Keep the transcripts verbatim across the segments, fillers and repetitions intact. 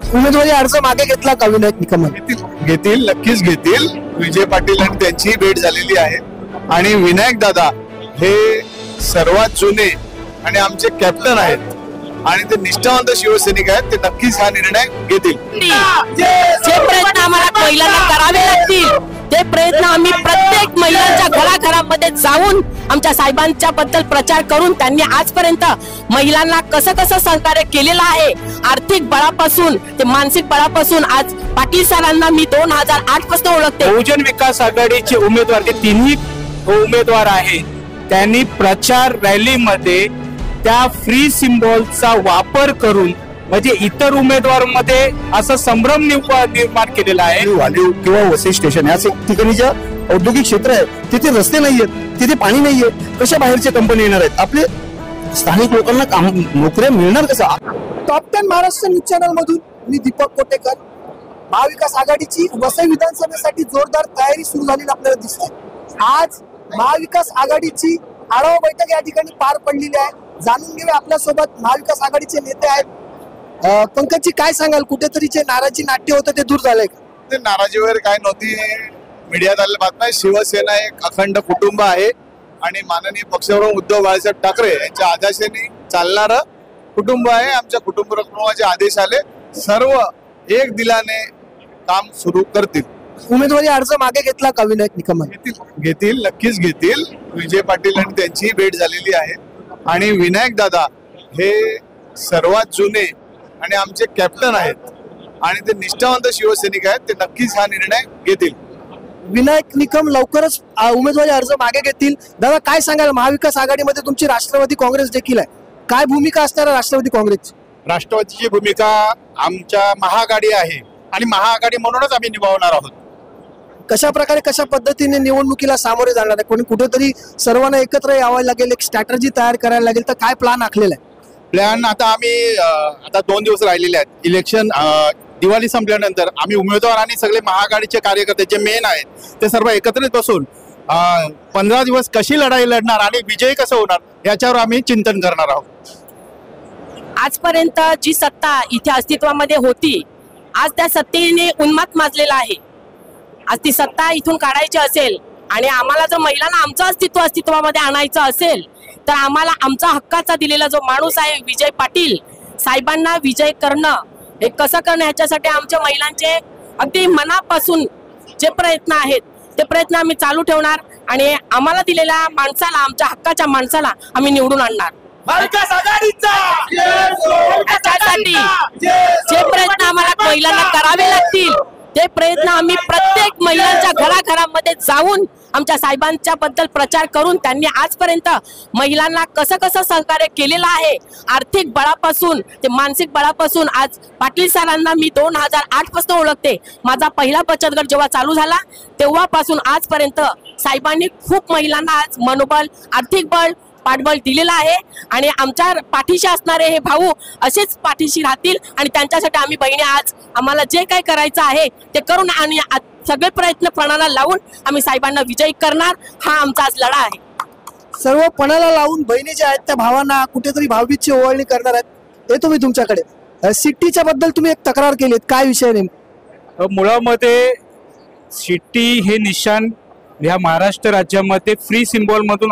उमेदवारी अर्ज मागे घेतला का विनायक निकम? घेतील, नक्कीच घेतील. विजय पाटील आणि त्यांची भेट झालेली आहे आणि विनायक दादा हे सर्वात जुने आणि आमचे कॅप्टन आहेत आणि ते निष्ठावंत शिवसैनिक आहेत. ते नक्कीच हा निर्णय घेतील. जे प्रयत्न आम्हाला महिलांना करावे लागतील ते प्रयत्न आम्ही प्रत्येक महिलांच्या घराघरामध्ये जाऊन आमच्या साहेबांच्या बद्दल प्रचार करून त्यांनी आजपर्यंत महिलांना कसं कसं सहकार्य केलेलं आहे, आर्थिक बळापासून ते मानसिक बळापासून. आज पाटील सरांना मी दोन हजार आठ पासून ओळखते. बहुजन विकास आघाडीचे उमेदवार ते तिन्ही उमेदवार आहेत. त्यांनी प्रचार रॅलीमध्ये त्या फ्री सिम्बॉलचा वापर करून म्हणजे इतर उमेदवारांमध्ये असं संभ्रम निर्माण केलेला आहे. वालीव किंवा वसई स्टेशन याचे ठिकाणी जे औद्योगिक क्षेत्र आहे तिथे रस्ते नाहीयेत, तिथे पाणी नाहीये, कशा बाहेरच्या कंपनी येणार आहेत? आपले स्थानिक लोकांना काम नोकऱ्या मिळणार कसा? Top ten Maharashtra news channel मधून मी दीपक कोटेकर. महाविकास आघाडीची वसई विधानसभेसाठी जोरदार तयारी सुरू झालेली आपल्याला दिसते. आज महाविकास आघाडीची आढावा बैठक या ठिकाणी पार पडलेली आहे. जाणून घेऊया आपल्यासोबत महाविकास आघाडीचे नेते आहेत. पंकजी, काय सांगाल? कुठेतरी जे नाराजी नाट्य होतं ते दूर झालंय का? ते नाराजी वगैरे काय नव्हती. मीडियात आलेल्या बातम्या, शिवसेना एक अखंड कुटुंब आहे आणि माननीय पक्षप्रमुख उद्धव बाळासाहेब ठाकरे यांच्या आदेशाने चालणारं कुटुंब आहे. आमच्या कुटुंब प्रमुखाचे आदेश आले, सर्व एक दिलाने काम सुरू करतील. उमेदवारी अर्ज मागे घेतला का विनायक निकम? घेतील, घेतील, नक्कीच घेतील. विजय पाटील आणि त्यांची भेट झालेली आहे आणि विनायक दादा हे सर्वात जुने आणि आमचे कॅप्टन आहेत आणि ते निष्ठावंत शिवसैनिक आहेत. ते नक्कीच हा निर्णय घेतील. विनायक निकम लवकरच उमेदवारी अर्ज मागे घेतील. दादा, काय सांगाल? महाविकास आघाडीमध्ये तुमची राष्ट्रवादी काँग्रेस देखील आहे. काय भूमिका असणार राष्ट्रवादी काँग्रेसची? राष्ट्रवादीची भूमिका आमच्या महाआघाडी आहे आणि महाआघाडी म्हणूनच आम्ही निभावणार आहोत. कशा प्रकारे कशा पद्धतीने निवडणुकीला सामोरे जाणार आहे? कोणी कुठेतरी सर्वांना एकत्र यावं लागेल, एक स्ट्रॅटर्जी तयार करायला लागेल, तर काय प्लॅन आखलेला आहे? प्लॅन आता आम्ही आता दोन दिवस राहिलेले आहेत. इलेक्शन दिवाळी संपल्यानंतर आम्ही उमेदवार आणि सगळे महाआघाडीचे कार्यकर्ते जे मेन आहेत ते सर्व एकत्रित बसून पंधरा दिवस कशी लढाई लढणार आणि विजय कसं होणार याच्यावर आम्ही चिंतन करणार आहोत. आजपर्यंत जी सत्ता इथे अस्तित्वामध्ये होती, आज त्या सत्तेने उन्माद माजलेला आहे. आज ती सत्ता इथून काढायची असेल आणि आम्हाला जर महिलांना आमचं अस्तित्व अस्तित्वामध्ये आणायचं असेल तर आम्हाला आमचा हक्काचा दिलेला जो माणूस आहे विजय पाटील साहेबांना विजय करणं, हे कसं करणं, ह्याच्यासाठी आमच्या महिलांचे अगदी मनापासून जे प्रयत्न आहेत ते प्रयत्न आम्ही चालू ठेवणार आणि आम्हाला दिलेल्या माणसाला, आमच्या हक्काच्या माणसाला आम्ही निवडून आणणार. महाविकास आघाडीचा त्याच्यासाठी जे प्रयत्न आम्हाला महिलांना करावे लागतील ते प्रयत्न आम्ही प्रत्येक महिलांच्या घराघरामध्ये जाऊन आमच्या साहेबांच्या बद्दल प्रचार करून त्यांनी आजपर्यंत महिलांना कसं कसं सहकार्य केलेलं आहे, आर्थिक बळापासून ते मानसिक बळापासून. आज पाटील सरांना मी दोन हजार आठ पासून ओळखते. माझा पहिला बचत गट जेव्हा चालू झाला तेव्हापासून आजपर्यंत साहेबांनी खूप महिलांना आज मनोबल, आर्थिक बळ, पाठबळ दिलेला आहे आणि आमच्या पाठीशी असणारे हे भाऊ असेच पाठीशी राहतील आणि त्यांच्यासाठी आम्ही बहिणी आज आम्हाला जे काही करायचं आहे ते करून आणि सगळे प्रयत्न पणाला लावून आम्ही साहेबांना विजयी करणार. हा आमचा आज लढा आहे. सर्व पणाला लावून बहिणी ज्या आहेत त्या भावांना कुठेतरी भावबीजची ओवाळणी करणार आहेत. येतो मी तुमच्याकडे. सिट्टीच्या बद्दल तुम्ही एक तक्रार केलीत, काय विषय नेमका? मुळामध्ये सिट्टी हे निशाण ह्या महाराष्ट्र राज्यामध्ये फ्री सिम्बॉल मधून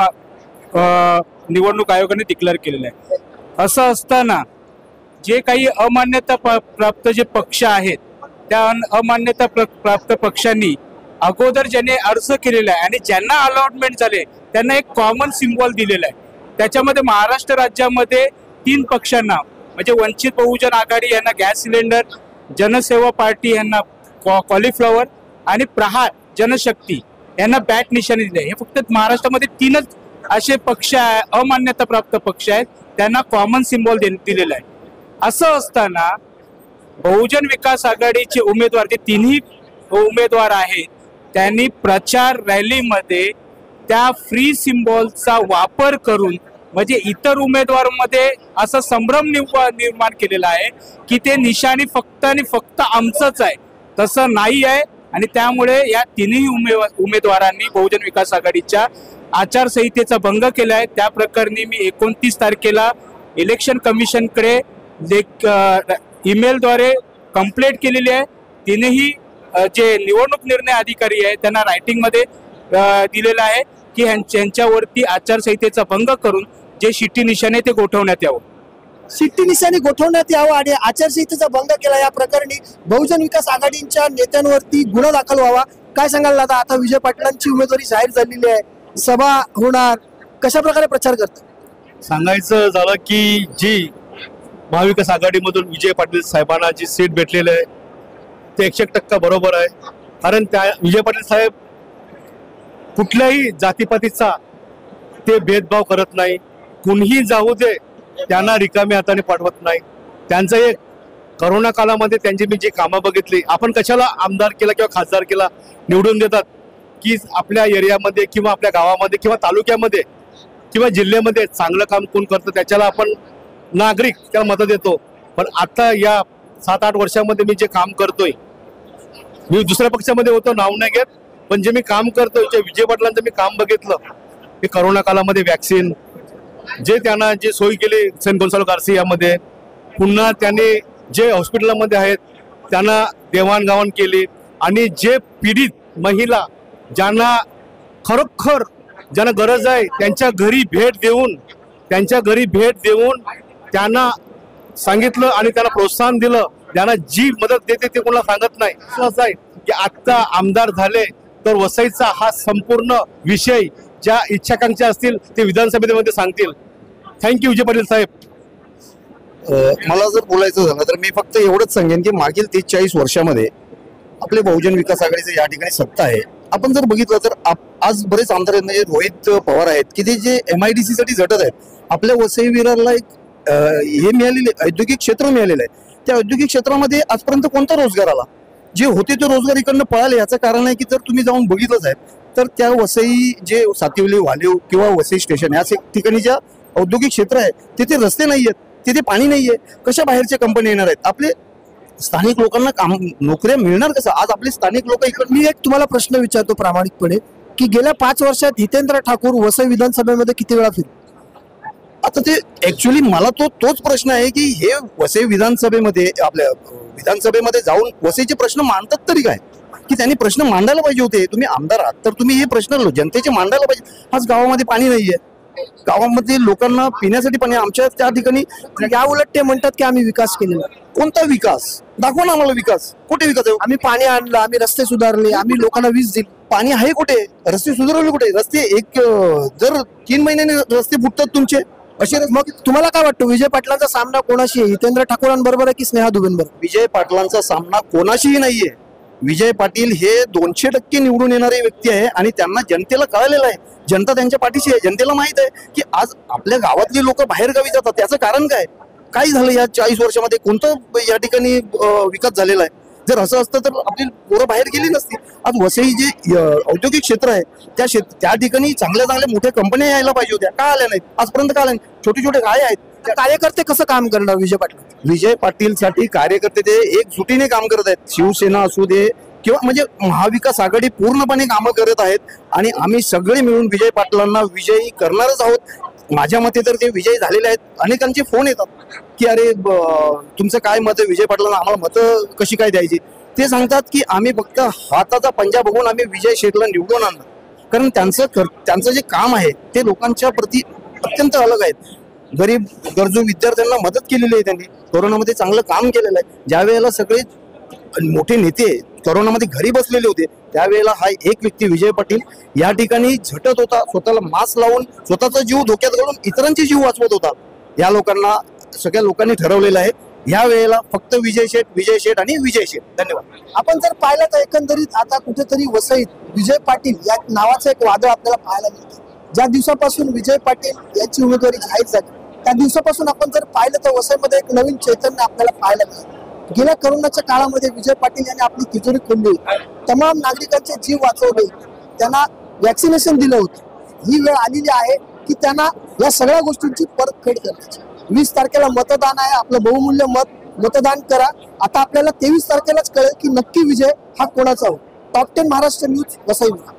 निवडणूक आयोगाने डिक्लेअर केलेलं आहे. असं असताना जे काही अमान्यता प्राप्त जे पक्ष आहेत त्या अमान्यता प्राप्त पक्षांनी अगोदर ज्याने अर्ज केलेला आहे आणि ज्यांना अलॉटमेंट झाले त्यांना एक कॉमन सिम्बॉल दिलेला आहे. त्याच्यामध्ये महाराष्ट्र राज्यामध्ये तीन पक्षांना म्हणजे वंचित बहुजन आघाडी यांना गॅस सिलेंडर, जनसेवा पार्टी यांना कॉलीफ्लॉवर आणि प्रहार जनशक्ती यांना बॅट निशाणी दिले. हे फक्त महाराष्ट्रामध्ये तीनच असे पक्ष आहे, अमान्यता प्राप्त पक्ष आहेत, त्यांना कॉमन सिम्बॉल दिलेला आहे. असं असताना बहुजन विकास आघाडीचे उमेदवार ते तिन्ही उमेदवार आहेत त्यांनी प्रचार रॅलीमध्ये त्या फ्री सिम्बॉलचा वापर करून म्हणजे इतर उमेदवारांमध्ये असा संभ्रम निर्माण केलेला आहे की ते निशाणी फक्त आणि फक्त आमचंच आहे. तसं नाही आहे आणि त्यामुळे या तिन्ही उमेदवारांनी बहुजन विकास आघाडीच्या आचारसंहितेचा भंग केला आहे. त्या प्रकरणी मी एकोणतीस तारखेला इलेक्शन कमिशनकडे ईमेलद्वारे कंप्लेंट केलेली आहे. तिनेही जे निवडणूक निर्णय अधिकारी आहे त्यांना रायटिंगमध्ये दिलेलं आहे की यांच्यावरती आचारसंहितेचा भंग करून जे शिट्टी निशाण आहे ते गोठवण्यात यावं. शिट्टी निशाणी गोठवण्यात यावं आणि आचारसंहितेचा भंग केला या प्रकरणी बहुजन विकास आघाडीच्या नेत्यांवरती गुन्हा दाखल व्हावा. काय सांगाल दादा, आता विजय पाटलांची उमेदवारी जाहीर झालेली आहे, सभा होणार, कशा प्रकारे प्रचार करतात? सांगायचं झालं की जी महाविकास आघाडीमधून विजय पाटील साहेबांना जी सीट भेटलेली आहे ते एकशे एक टक्का बरोबर आहे. कारण त्या विजय पाटील साहेब कुठल्याही जातीपातीचा ते भेदभाव करत नाही. कुणीही जाऊ दे त्यांना रिकाम्या हाताने पाठवत नाही. त्यांचं एक करोना काळामध्ये त्यांची मी जी कामं बघितली, आपण कशाला आमदार केला किंवा खासदार केला निवडून देतात की आपल्या एरियामध्ये किंवा आपल्या गावामध्ये किंवा तालुक्यामध्ये किंवा जिल्ह्यामध्ये चांगलं काम कोण करतं त्याच्याला आपण नागरिक त्याला मतं देतो. पण आता या सात आठ वर्षामध्ये मी जे काम करतोय, मी दुसऱ्या पक्षामध्ये होतो, नाव नाही घेत, पण जे मी काम करतोय जे विजय पाटलांचं मी काम बघितलं की करोना काळामध्ये वॅक्सिन जे त्यांना जे सोय केली सेंट गोन्सालो गार्सियामध्ये, पुन्हा त्याने जे हॉस्पिटलमध्ये आहेत त्यांना देवाणघेवाण केली आणि जे पीडित महिला ज्यांना खरोखर ज्यांना गरज आहे त्यांच्या घरी भेट देऊन त्यांच्या घरी भेट देऊन त्यांना सांगितलं आणि त्यांना प्रोत्साहन दिलं. ज्यांना जी मदत देते ते कोणाला सांगत नाही. असं आहे की आत्ता आमदार झाले तर वसईचा हा संपूर्ण विषय ज्या इच्छाकांक्षा असतील ते विधानसभेमध्ये सांगतील. थँक्यू विजय पाटील साहेब. मला जर बोलायचं झालं तर मी फक्त एवढंच सांगेन की मागील तीस चाळीस वर्षामध्ये आपले बहुजन विकास आघाडीचे या ठिकाणी सत्ता आहे. आपण जर बघितलं तर आज बरेच आमदार आहेत, म्हणजे रोहित पवार आहेत की ते जे एम आय डी सी साठी झटत आहेत. आपल्या वसई विरारला एक हे मिळालेले औद्योगिक क्षेत्र मिळालेलं आहे. त्या औद्योगिक क्षेत्रामध्ये आजपर्यंत कोणता रोजगार आला? जे होते ते रोजगार इकडनं पळाले. याचं कारण आहे की जर तुम्ही जाऊन बघितलंच आहे तर त्या वसई जे सातिवली वालीव किंवा वसई स्टेशन या ठिकाणी ज्या औद्योगिक क्षेत्र आहे तिथे रस्ते नाहीयेत, तिथे पाणी नाहीये. कशा बाहेरच्या कंपनी येणार आहेत? आपले स्थानिक लोकांना काम नोकऱ्या मिळणार कसं? आज आपले स्थानिक लोक इकडे. मी एक तुम्हाला प्रश्न विचारतो प्रामाणिकपणे की गेल्या पाच वर्षात हितेंद्र ठाकूर वसई विधानसभेमध्ये किती वेळा फिरले? आता ते ऍक्च्युअली मला तो तोच प्रश्न आहे की हे वसई विधानसभेमध्ये आपल्या विधानसभेमध्ये जाऊन वसईचे प्रश्न मांडतात तरी काय? की त्यांनी प्रश्न मांडायला पाहिजे होते. तुम्ही आमदार आहात तर तुम्ही हे प्रश्न जनतेचे मांडायला पाहिजे. आज गावामध्ये पाणी नाहीये, गावामध्ये लोकांना पिण्यासाठी पाणी. आमच्या त्या ठिकाणी या उलट ते म्हणतात की आम्ही विकास केलेला. कोणता विकास? दाखवा ना आम्हाला विकास. कुठे विकास आहे? आम्ही पाणी आणलं, आम्ही रस्ते सुधारले, आम्ही लोकांना वीज दिली. पाणी आहे कुठे? रस्ते सुधारवले कुठे? रस्ते एक जर तीन महिन्याने रस्ते फुटतात तुमचे असे. मग तुम्हाला काय वाटतं विजय पाटलांचा सामना कोणाशी आहे? हितेंद्र ठाकूरांबरोबर आहे की स्नेहा दुबेंबरोबर? विजय पाटलांचा सामना कोणाशीही नाहीये. विजय पाटील हे दोनशे टक्के निवडून येणारे व्यक्ती आहे आणि त्यांना जनतेला कळलेलं आहे. जनता त्यांच्या पाठीशी आहे. जनतेला माहित आहे की आज आपल्या गावातली लोक बाहेर गावी जातात. त्याचं कारण काय काय झालं या चाळीस वर्षामध्ये? कोणतं या ठिकाणी विकास झालेला आहे? जर असं असतं तर आपली पोरं बाहेर गेली नसती. आज वसई जे औद्योगिक क्षेत्र आहे त्या क्षेत्र त्या ठिकाणी चांगल्या चांगल्या मोठ्या कंपन्या यायला पाहिजे होत्या. का आल्या नाहीत आजपर्यंत? का आल्या नाही? छोटे छोटे काय आहेत? कार्यकर्ते कसं काम करणार विजय पाटील? विजय पाटील साठी कार्यकर्ते ते एक जुटीने काम करत आहेत. शिवसेना असू दे किंवा म्हणजे महाविकास आघाडी पूर्णपणे कामं करत आहेत आणि आम्ही सगळे मिळून विजय पाटलांना विजयी करणारच आहोत. माझ्या मते तर ते विजयी झालेले आहेत. अनेकांचे फोन येतात की अरे तुमचं काय मत आहे विजय पाटलांना, आम्हाला मतं कशी काय द्यायची? ते सांगतात की आम्ही फक्त हाताचा पंजा बघून आम्ही विजय शेठला निवडून आणणार. कारण त्यांचं त्यांचं जे काम आहे ते लोकांच्या प्रती अत्यंत अलग आहेत. गरीब गरजू विद्यार्थ्यांना मदत केलेली आहे त्यांनी. कोरोनामध्ये चांगलं काम केलेलं आहे. ज्या वेळेला सगळे मोठे नेते कोरोनामध्ये घरी बसलेले होते त्यावेळेला हा एक व्यक्ती विजय पाटील या ठिकाणी झटत होता. स्वतःला मास्क लावून स्वतःचा जीव धोक्यात घालून इतरांचे जीव वाचवत होता. या लोकांना सगळ्या लोकांनी ठरवलेलं आहे या वेळेला फक्त विजय शेठ, विजय शेठ आणि विजय शेठ. धन्यवाद. आपण जर पाहिलं तर एकंदरीत आता कुठेतरी वसईत विजय पाटील या नावाचं एक वादळ आपल्याला पाहायला मिळतं. ज्या दिवसापासून विजय पाटील यांची उमेदवारी जाहीर झाली त्या दिवसापासून आपण जर पाहिलं तर वसईमध्ये एक नवीन चैतन्य आपल्याला पाहायला मिळतं. गेल्या करोनाच्या काळामध्ये विजय पाटील यांनी आपली तिजोरी खोलली, तमाम नागरिकांचे जीव वाचवले, त्यांना वॅक्सिनेशन दिलं होतं. ही वेळ आलेली आहे की त्यांना या सगळ्या गोष्टींची परतफेड करण्याची. वीस तारखेला मतदान आहे. आपलं बहुमूल्य मत मतदान करा. आता आपल्याला तेवीस तारखेलाच कळेल की नक्की विजय हा कोणाचा हो. Top ten Maharashtra news Vasai.